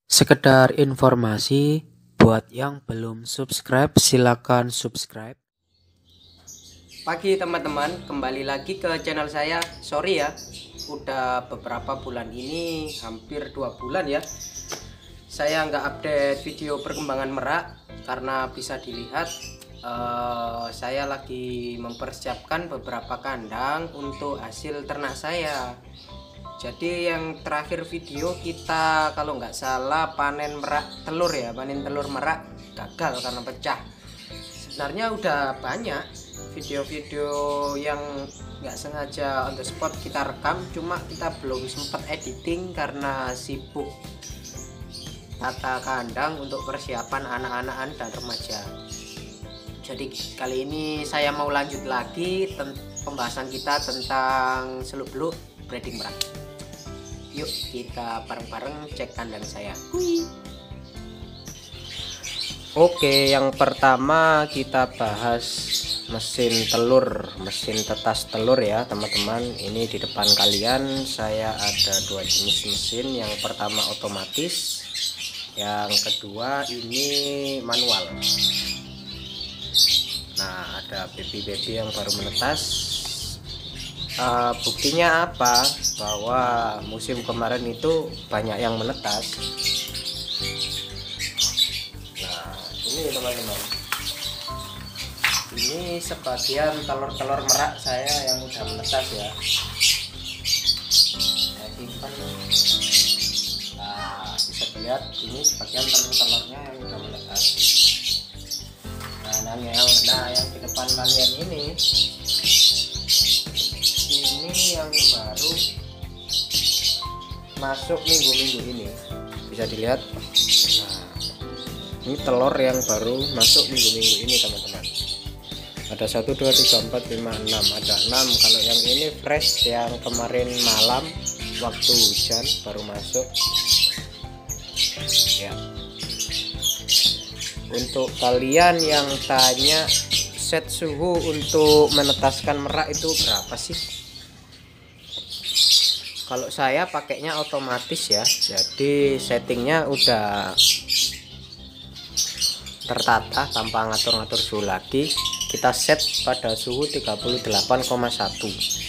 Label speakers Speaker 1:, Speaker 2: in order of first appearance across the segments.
Speaker 1: Sekedar informasi buat yang belum subscribe, silakan subscribe.
Speaker 2: Pagi teman-teman, kembali lagi ke channel saya. Sorry ya, udah beberapa bulan ini, hampir 2 bulan ya, saya nggak update video perkembangan merak. Karena bisa dilihat saya lagi mempersiapkan beberapa kandang untuk hasil ternak saya. Jadi yang terakhir video kita kalau nggak salah panen merak telur ya, panen telur merak gagal karena pecah. Sebenarnya udah banyak video-video yang nggak sengaja on the spot kita rekam, cuma kita belum sempat editing karena sibuk tata kandang untuk persiapan anak-anakan dan remaja. Jadi kali ini saya mau lanjut lagi pembahasan kita tentang seluk-beluk breeding merak. Yuk kita bareng-bareng cek kandang saya. Oke, yang pertama kita bahas mesin telur, mesin tetas telur ya teman-teman. Ini di depan kalian saya ada dua jenis mesin. Yang pertama otomatis, yang kedua ini manual. Nah, ada baby yang baru menetas. Buktinya apa? Bahwa musim kemarin itu banyak yang menetas. Nah, ini teman-teman, ini sebagian telur-telur merak saya yang udah menetas ya. Saya simpan. Nah, bisa dilihat ini sebagian telur-telurnya yang udah menetas. Nah, yang di depan kalian ini yang baru masuk minggu-minggu ini, bisa dilihat. Nah, ini telur yang baru masuk minggu-minggu ini teman-teman. Ada 1 2 3 4 5 6, ada 6. Kalau yang ini fresh yang kemarin malam waktu hujan baru masuk ya. Untuk kalian yang tanya set suhu untuk menetaskan merak itu berapa sih? Kalau saya pakainya otomatis ya, jadi settingnya udah tertata tanpa ngatur-ngatur suhu lagi. Kita set pada suhu 38,1.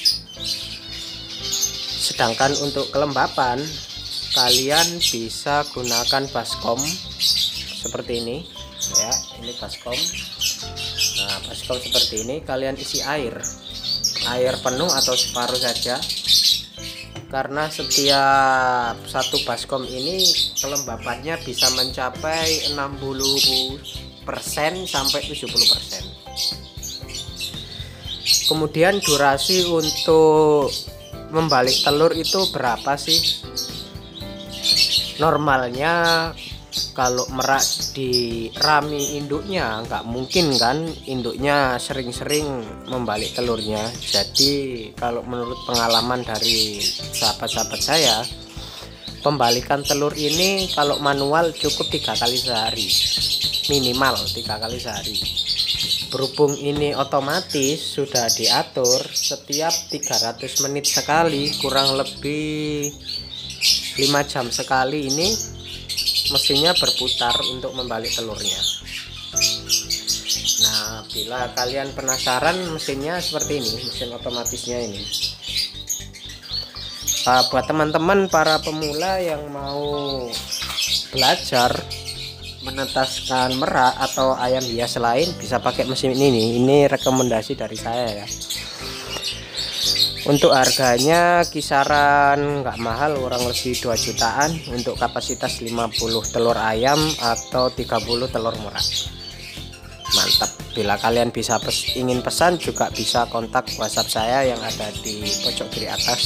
Speaker 2: Sedangkan untuk kelembapan kalian bisa gunakan baskom seperti ini ya. Ini baskom. Nah, baskom seperti ini kalian isi air penuh atau separuh saja. Karena setiap satu baskom ini kelembapannya bisa mencapai 60% sampai 70%. Kemudian durasi untuk membalik telur itu berapa sih? Normalnya kalau merak di rami induknya nggak mungkin kan induknya sering-sering membalik telurnya. Jadi kalau menurut pengalaman dari sahabat-sahabat saya, pembalikan telur ini kalau manual cukup 3 kali sehari, minimal 3 kali sehari. Berhubung ini otomatis sudah diatur setiap 300 menit sekali, kurang lebih 5 jam sekali ini mesinnya berputar untuk membalik telurnya. Nah, bila kalian penasaran mesinnya seperti ini, mesin otomatisnya ini. Buat teman-teman para pemula yang mau belajar menetaskan merak atau ayam hias lain, bisa pakai mesin ini. Ini rekomendasi dari saya ya. Untuk harganya kisaran nggak mahal, kurang lebih 2 jutaan untuk kapasitas 50 telur ayam atau 30 telur merak. Mantap. Bila kalian bisa ingin pesan juga bisa kontak WhatsApp saya yang ada di pojok kiri atas.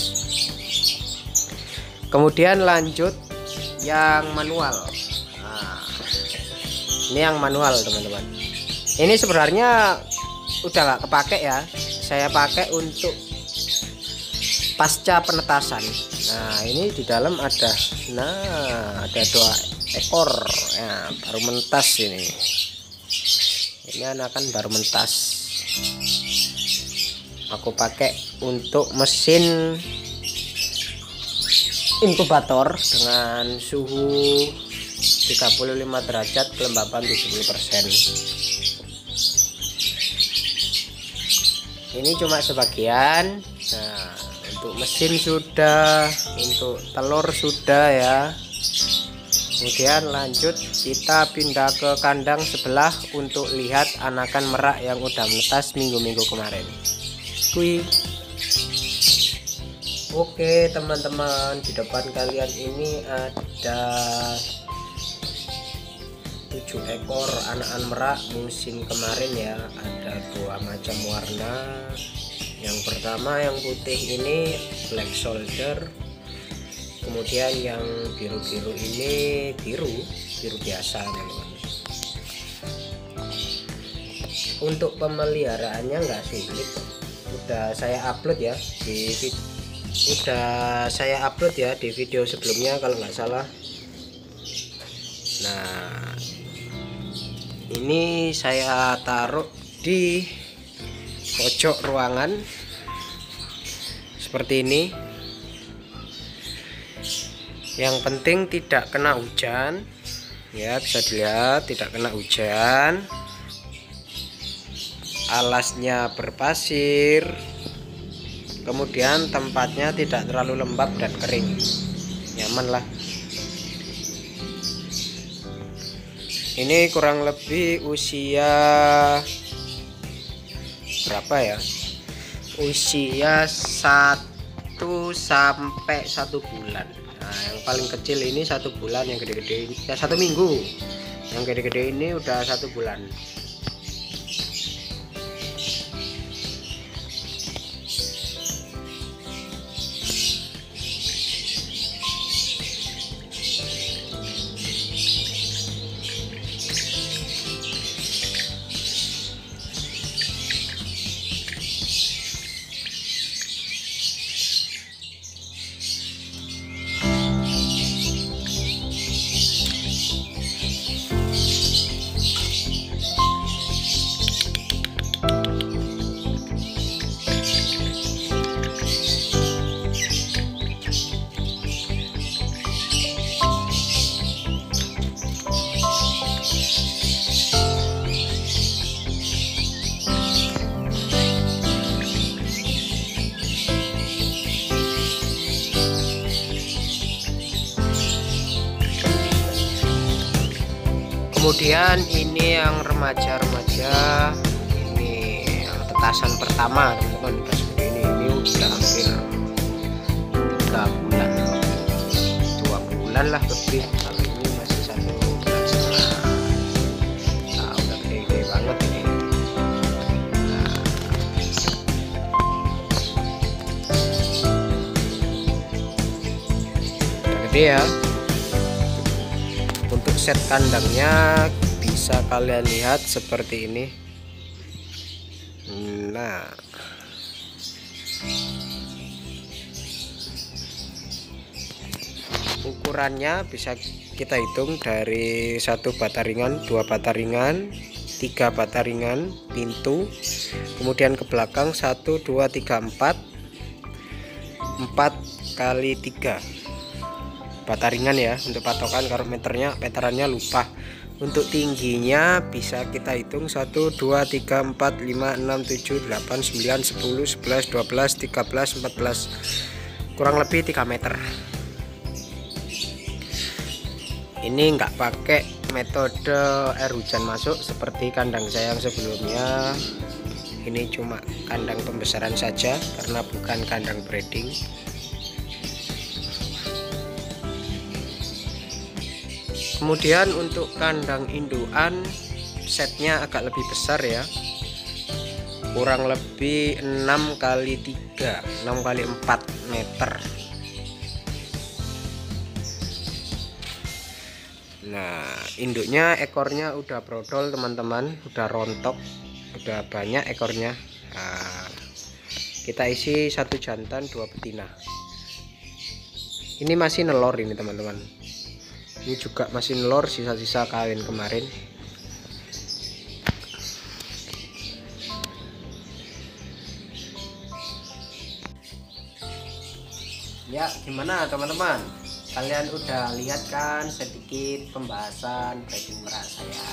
Speaker 2: Kemudian lanjut yang manual. Nah, ini yang manual teman-teman. Ini sebenarnya udah nggak kepake ya. Saya pakai untuk pasca penetasan. Nah, ini di dalam ada 2 ekor ya, baru mentas ini. Ini anakan baru mentas. Aku pakai untuk mesin inkubator dengan suhu 35 derajat, kelembapan 70%. Ini cuma sebagian. Nah, untuk mesin sudah, untuk telur sudah ya. Kemudian lanjut kita pindah ke kandang sebelah untuk lihat anakan merak yang udah menetas minggu-minggu kemarin. Kui. Oke teman-teman, di depan kalian ini ada 7 ekor anakan merak musim kemarin ya. Ada 2 macam warna. Yang pertama yang putih ini black soldier, kemudian yang biru-biru ini biru biasa teman-teman. Untuk pemeliharaannya nggak sulit, udah saya upload ya di video sebelumnya kalau nggak salah. Nah, ini saya taruh di pojok ruangan seperti ini. Yang penting tidak kena hujan ya, bisa dilihat tidak kena hujan. Alasnya berpasir, kemudian tempatnya tidak terlalu lembab dan kering, nyaman lah. Ini kurang lebih usia berapa ya, usia 1 sampai 1 bulan. Nah, yang paling kecil ini 1 bulan, yang gede-gede ya 1 minggu, yang gede-gede ini udah 1 bulan. Kemudian ini yang remaja-remaja, ini yang tetasan pertama teman-teman, udah seperti ini udah hampir 3 bulan, 2 bulan lah lebih. Kalau ini masih 1 bulan setengah. Nah, udah gede-gede banget ini. Nah, udah gede ya. Untuk set kandangnya bisa kalian lihat seperti ini. Nah, ukurannya bisa kita hitung dari 1 bata ringan, 2 bata ringan, 3 bata ringan pintu, kemudian ke belakang 1 2 3 4 kali 3 bata ringan ya untuk patokan. Kalau meterannya lupa. Untuk tingginya bisa kita hitung 1 2 3 4 5 6 7 8 9 10 11 12 13 14, kurang lebih 3 meter. Ini nggak pakai metode air hujan masuk seperti kandang saya yang sebelumnya. Ini cuma kandang pembesaran saja karena bukan kandang breeding. Kemudian untuk kandang indukan setnya agak lebih besar ya, kurang lebih 6 kali 3 6 kali 4 meter. Nah, induknya ekornya udah brodol teman-teman, udah rontok, udah banyak ekornya. Nah, kita isi 1 jantan 2 betina. Ini masih nelor ini teman-teman. Ini juga masih nelor, sisa-sisa kawin kemarin. Ya, gimana teman-teman? kalian udah lihat kan sedikit pembahasan breeding merak saya.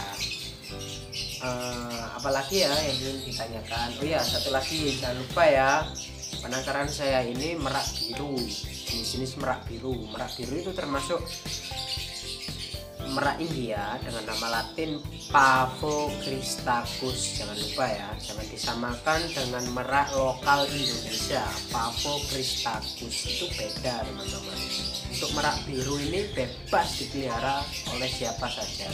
Speaker 2: Apalagi ya yang ingin ditanyakan? Oh ya, satu lagi jangan lupa ya, penangkaran saya ini merak biru, jenis merak biru. Merak biru itu termasuk merak India dengan nama latin Pavocristacus. Jangan lupa ya, jangan disamakan dengan merak lokal Indonesia. Pavocristacus itu beda teman-teman. Untuk merak biru ini bebas dipelihara oleh siapa saja.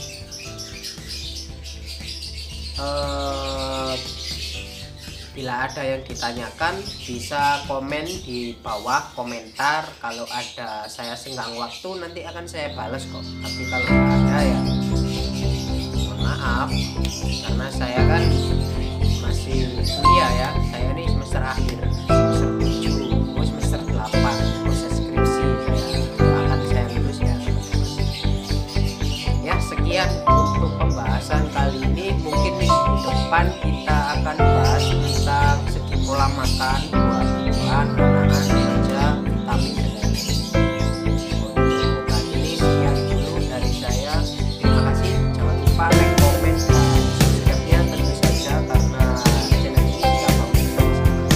Speaker 2: Bila ada yang ditanyakan bisa komen di bawah komentar. Kalau ada saya senggang waktu nanti akan saya balas kok. Tapi kalau nggak ada ya mohon maaf, karena saya kan masih kuliah ya. Saya ini semester akhir, semester 7, semester 8, proses skripsi ya. Akan saya lulus ya. Ya sekian untuk pembahasan kali ini. Mungkin minggu depan kita akan bahas tentang segi pola makan buah-buahan, makanan saja, vitamin dan lain-lain. Untuk kali ini sekian dulu dari saya. Terima kasih. Jangan lupa like, komen, dan subscribe-nya tentu saja karena channel ini tidak mau bersama-sama.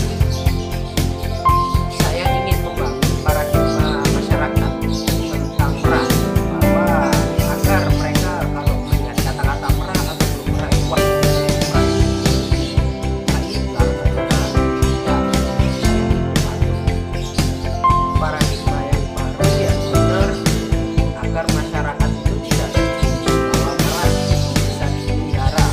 Speaker 2: Saya ingin membangun paradigma masyarakat tentang merak, bahwa agar mereka kalau melihat kata-kata merak atau belum merak, wah paradigma yang baru yang benar, agar masyarakat itu tidak bahwa merak bisa dipelihara.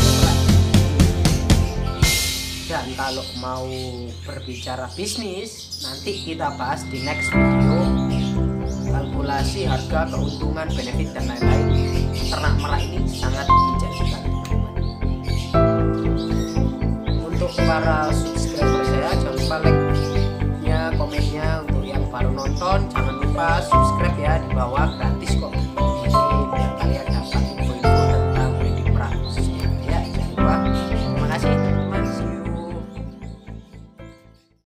Speaker 2: Dan kalau mau berbicara bisnis, nanti kita bahas di next video, kalkulasi harga, keuntungan, benefit dan lain-lain. Ternak merak ini sangat menjanjikan. Untuk para subscriber saya, jangan lupa like-nya, komennya. Untuk yang baru nonton, jangan lupa subscribe ya di bawah.